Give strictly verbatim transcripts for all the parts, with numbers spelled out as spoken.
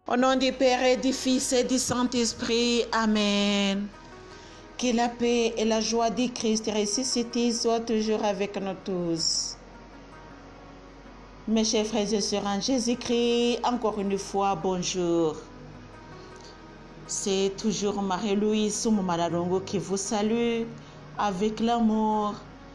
Au nom du Père et du Fils et du Saint-Esprit, Amen. Que la paix et la joie du Christ ressuscité soient toujours avec nous tous. Mes chers frères et sœurs en Jésus-Christ, encore une fois, bonjour. C'est toujours Marie-Louise Soumoumalalongo qui vous salue avec l'amour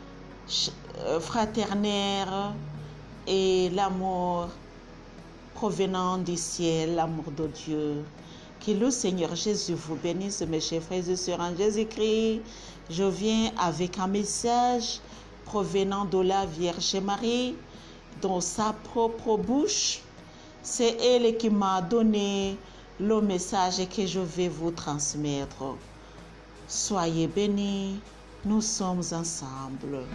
fraternel et l'amour provenant du ciel, l'amour de Dieu. Que le Seigneur Jésus vous bénisse, mes chers frères et sœurs en Jésus-Christ. Je viens avec un message provenant de la Vierge Marie, dans sa propre bouche. C'est elle qui m'a donné le message que je vais vous transmettre. Soyez bénis, nous sommes ensemble.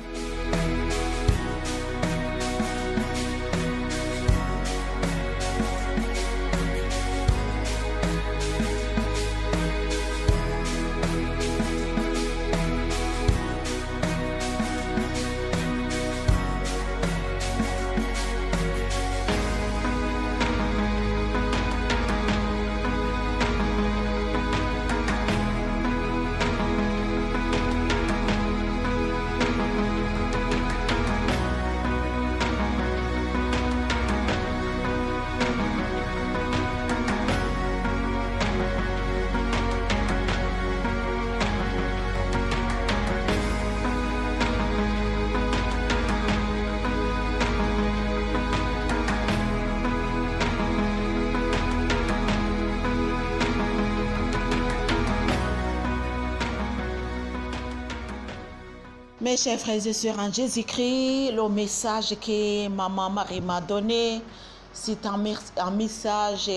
Mes chers frères et sœurs en Jésus-Christ, le message que Maman Marie m'a donné, c'est un, un message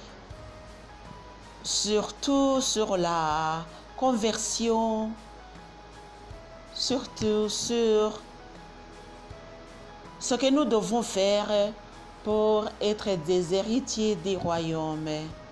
surtout sur la conversion, surtout sur ce que nous devons faire pour être des héritiers du royaume.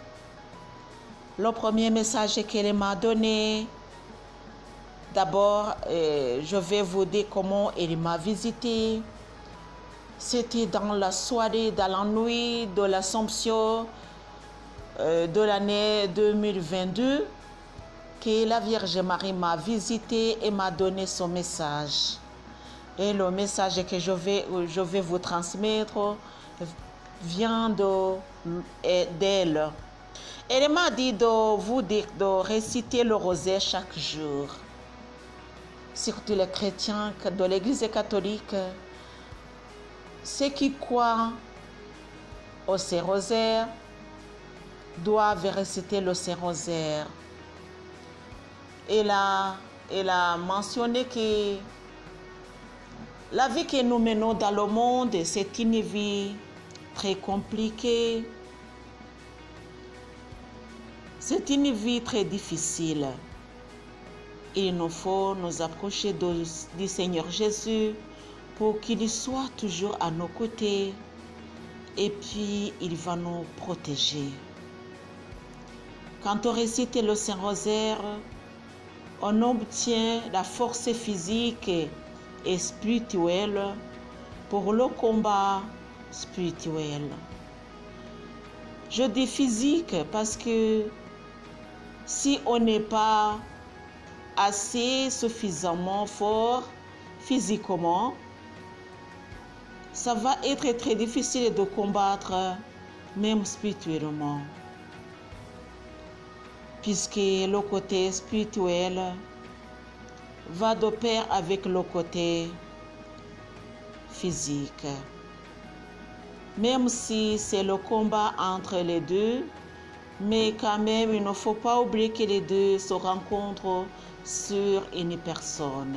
Le premier message qu'elle m'a donné, d'abord, euh, je vais vous dire comment elle m'a visité. C'était dans la soirée, dans la nuit de l'Assomption euh, de l'année deux mille vingt-deux que la Vierge Marie m'a visité et m'a donné son message. Et le message que je vais, je vais vous transmettre vient d'elle. Elle m'a dit de vous dire de réciter le rosaire chaque jour. Surtout les chrétiens de l'Église catholique, ceux qui croient au Saint-Rosaire doivent réciter le Saint-Rosaire. Elle a, elle a mentionné que la vie que nous menons dans le monde, c'est une vie très compliquée. C'est une vie très difficile. Il nous faut nous approcher de, du Seigneur Jésus pour qu'il soit toujours à nos côtés et puis il va nous protéger. Quand on récite le Saint-Rosaire, on obtient la force physique et spirituelle pour le combat spirituel. Je dis physique parce que si on n'est pas assez suffisamment fort physiquement, ça va être très difficile de combattre même spirituellement, puisque le côté spirituel va de pair avec le côté physique. Même si c'est le combat entre les deux, mais quand même il ne faut pas oublier que les deux se rencontrent sur une personne.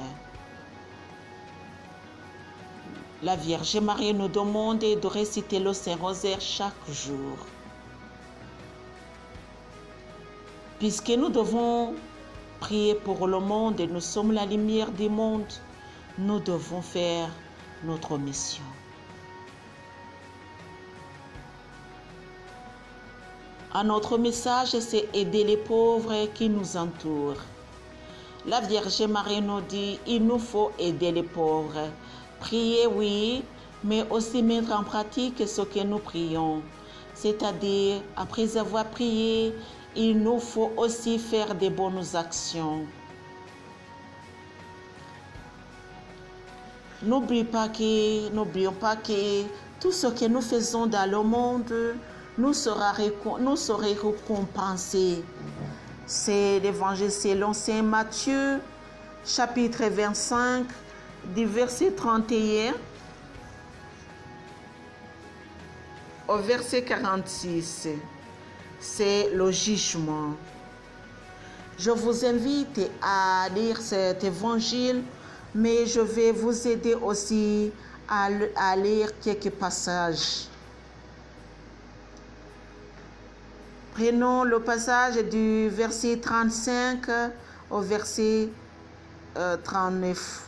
La Vierge Marie nous demande de réciter le Saint-Rosaire chaque jour. Puisque nous devons prier pour le monde et nous sommes la lumière du monde, nous devons faire notre mission. Un autre message, c'est aider les pauvres qui nous entourent. La Vierge Marie nous dit, il nous faut aider les pauvres. Prier, oui, mais aussi mettre en pratique ce que nous prions. c'est-à-dire après avoir prié, il nous faut aussi faire des bonnes actions. N'oublions pas que, n'oublions pas que tout ce que nous faisons dans le monde nous sera, nous sera récompensé. C'est l'évangile selon saint Matthieu, chapitre vingt-cinq, du verset trente et un au verset quarante-six. C'est le jugement. Je vous invite à lire cet évangile, mais je vais vous aider aussi à, à lire quelques passages. Prenons le passage du verset trente-cinq au verset euh, trente-neuf.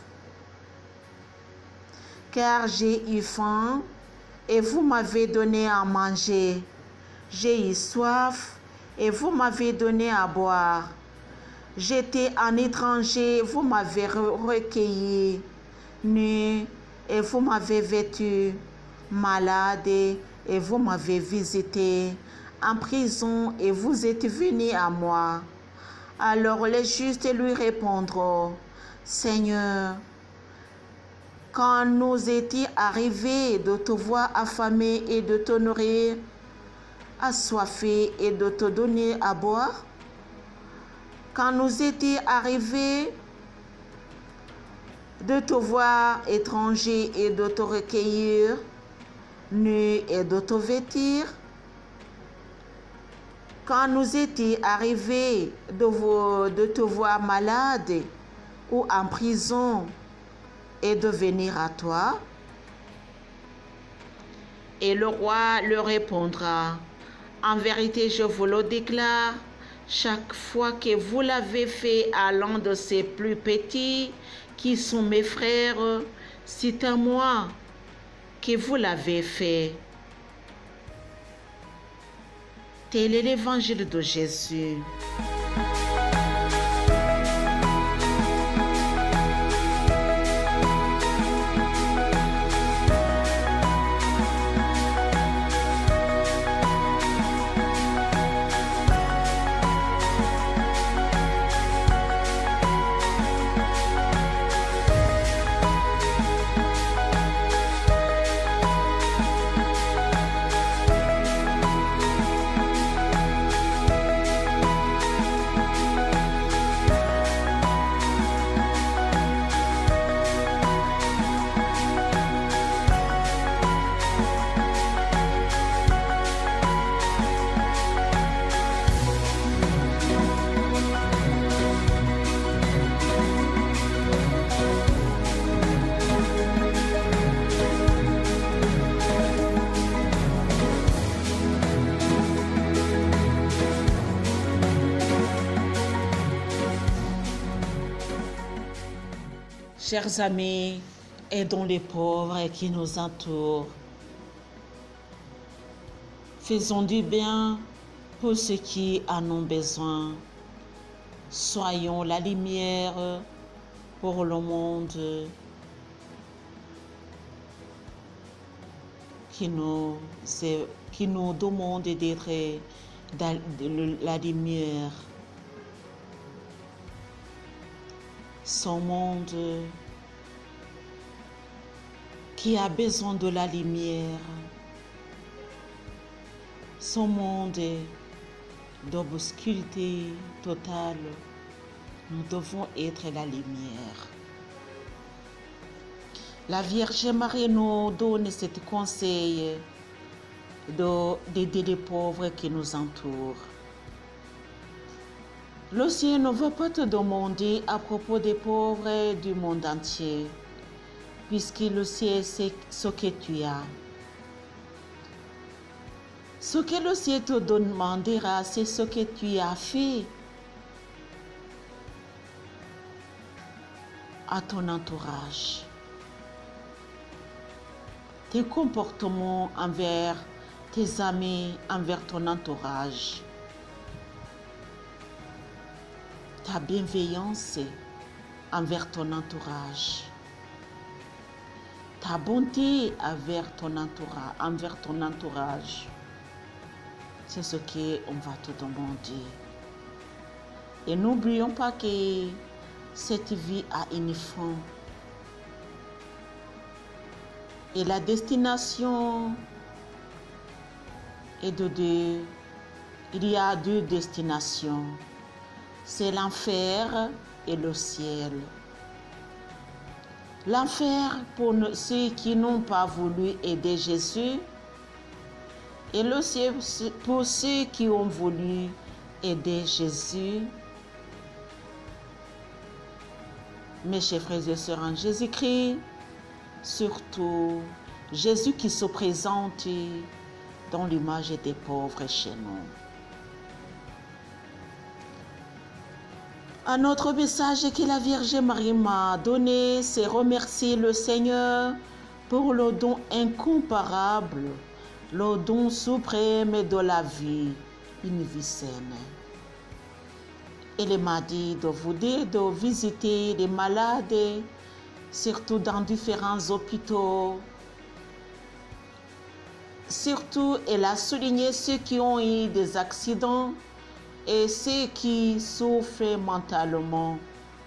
Car j'ai eu faim et vous m'avez donné à manger. J'ai eu soif et vous m'avez donné à boire. J'étais un étranger, vous m'avez recueilli. Nu et vous m'avez vêtu. Malade et vous m'avez visité. En prison et vous êtes venus à moi. Alors les justes lui répondront, Seigneur, quand nous étions arrivés de te voir affamé et de te nourrir, assoiffé et de te donner à boire? Quand nous étions arrivés de te voir étranger et de te recueillir, nu et de te vêtir? Quand nous étions arrivés de, vous, de te voir malade ou en prison et de venir à toi? Et le roi leur répondra, en vérité, je vous le déclare, chaque fois que vous l'avez fait à l'un de ces plus petits, qui sont mes frères, c'est à moi que vous l'avez fait. Tel est l'évangile de Jésus. Chers amis, aidons les pauvres qui nous entourent. Faisons du bien pour ceux qui en ont besoin. Soyons la lumière pour le monde qui nous, qui nous demande d'être la lumière. Son monde qui a besoin de la lumière, son monde d'obscurité totale, nous devons être la lumière. La Vierge Marie nous donne ce conseil d'aider les pauvres qui nous entourent. Le ciel ne va pas te demander à propos des pauvres du monde entier, puisque le ciel sait ce que tu as. Ce que le ciel te demandera, c'est ce que tu as fait à ton entourage. Tes comportements envers tes amis, envers ton entourage. Ta bienveillance envers ton entourage. Ta bonté envers ton entourage. Envers ton entourage. c'est ce qu'on va te demander. Et n'oublions pas que cette vie a une fin. Et la destination est de deux. Il y a deux destinations. C'est l'enfer et le ciel. L'enfer pour ceux qui n'ont pas voulu aider Jésus et le ciel pour ceux qui ont voulu aider Jésus. Mes chers frères et sœurs en Jésus-Christ, surtout Jésus qui se présente dans l'image des pauvres chez nous. Un autre message que la Vierge Marie m'a donné, c'est remercier le Seigneur pour le don incomparable, le don suprême de la vie, une vie saine. Elle m'a dit de vous dire de visiter les malades, surtout dans différents hôpitaux. Surtout, elle a souligné ceux qui ont eu des accidents et ceux qui souffrent mentalement.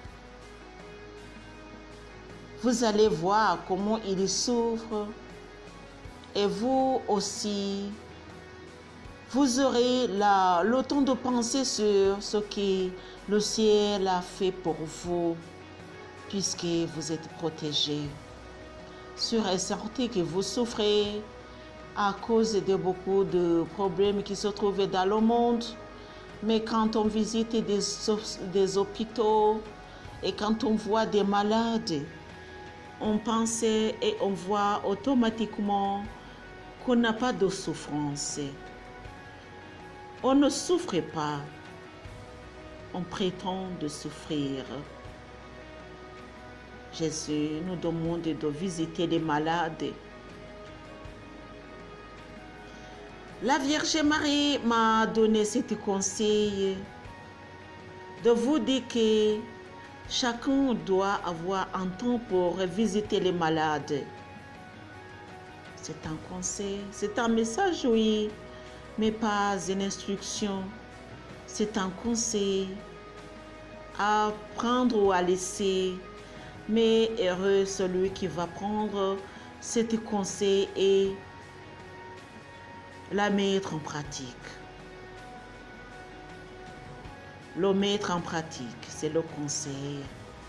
Vous allez voir comment ils souffrent et vous aussi, vous aurez la, le temps de penser sur ce que le ciel a fait pour vous, puisque vous êtes protégés. Sûr et certain que vous souffrez à cause de beaucoup de problèmes qui se trouvent dans le monde. Mais quand on visite des, des hôpitaux et quand on voit des malades, on pense et on voit automatiquement qu'on n'a pas de souffrance. On ne souffre pas, on prétend de souffrir. Jésus nous demande de visiter les malades. La Vierge Marie m'a donné ce conseil de vous dire que chacun doit avoir un temps pour visiter les malades. C'est un conseil, c'est un message, oui, mais pas une instruction. C'est un conseil à prendre ou à laisser. Mais heureux celui qui va prendre ce conseil et la mettre en pratique. Le mettre en pratique, c'est le conseil.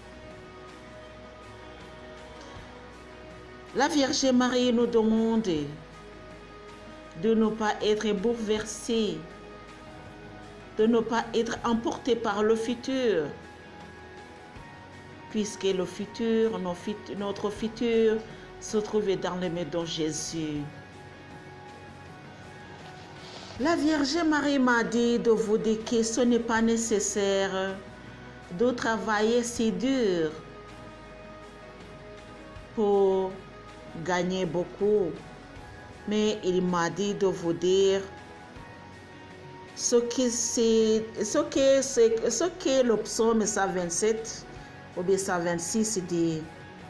La Vierge Marie nous demande de ne pas être bouleversés, de ne pas être emportés par le futur, puisque le futur, notre futur se trouve dans les mains de Jésus. La Vierge Marie m'a dit de vous dire que ce n'est pas nécessaire de travailler si dur pour gagner beaucoup. Mais il m'a dit de vous dire ce que c'est, ce que c'est, ce que le psaume cent vingt-sept ou bien cent vingt-six dit.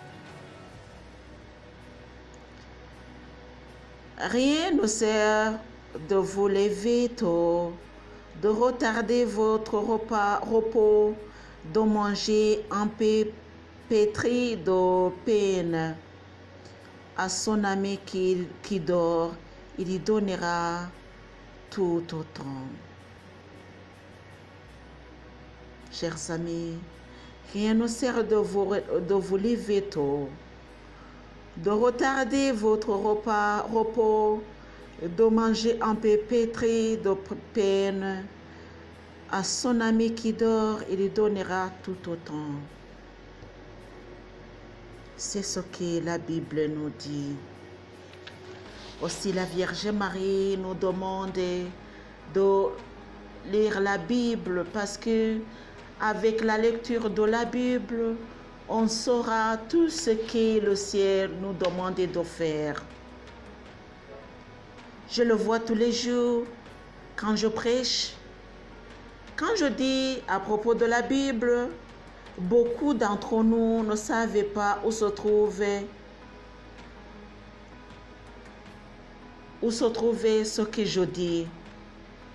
Rien ne sert de vous lever tôt, de retarder votre repas, repos, de manger un peu pétri de peine. À son ami qui, qui dort, il y donnera tout autant. Chers amis, rien ne sert de vous, de vous lever tôt, de retarder votre repas, repos, de manger un peu pétri de peine. À son ami qui dort, il lui donnera tout autant. C'est ce que la Bible nous dit. Aussi la Vierge Marie nous demande de lire la Bible parce que avec la lecture de la Bible, on saura tout ce que le ciel nous demande de faire. Je le vois tous les jours quand je prêche. Quand je dis à propos de la Bible, beaucoup d'entre nous ne savaient pas où se trouvait, où se trouvait ce que je dis.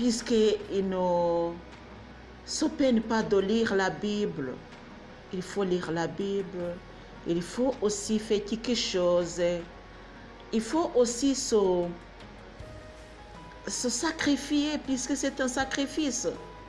puisqu'il ne se peine pas de lire la Bible. Il faut lire la Bible. Il faut aussi faire quelque chose. Il faut aussi se, se sacrifier, puisque c'est un sacrifice.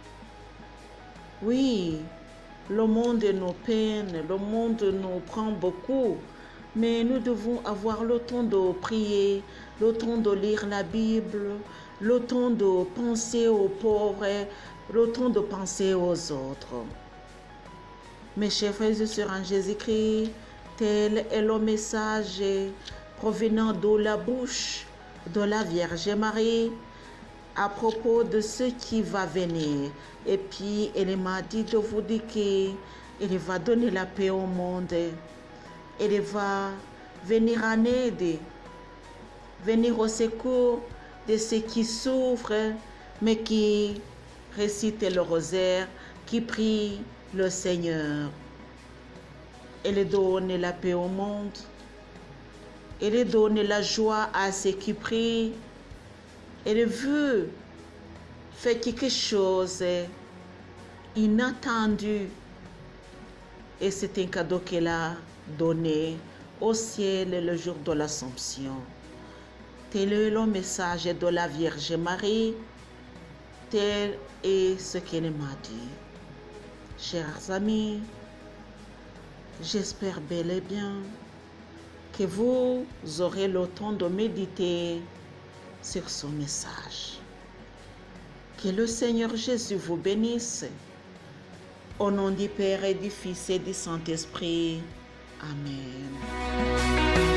Oui, le monde nous peine, le monde nous prend beaucoup. Mais nous devons avoir le temps de prier, le temps de lire la Bible, le temps de penser aux pauvres, le temps de penser aux autres. Mes chers frères et sœurs en Jésus-Christ, tel est le message provenant de la bouche de la Vierge Marie à propos de ce qui va venir. Et puis, elle m'a dit de vous dire qu'elle va donner la paix au monde. Elle va venir en aide, venir au secours de ceux qui souffrent, mais qui récitent le rosaire, qui prient le Seigneur. Elle donne la paix au monde. Elle donne la joie à ceux qui prient. Elle veut faire quelque chose d'inattendu. Et c'est un cadeau qu'elle a donné au ciel le jour de l'Assomption. Tel est le message de la Vierge Marie. Tel est ce qu'elle m'a dit. Chers amis, j'espère bel et bien que vous aurez le temps de méditer sur ce message. Que le Seigneur Jésus vous bénisse. Au nom du Père et du Fils et du Saint-Esprit. Amen.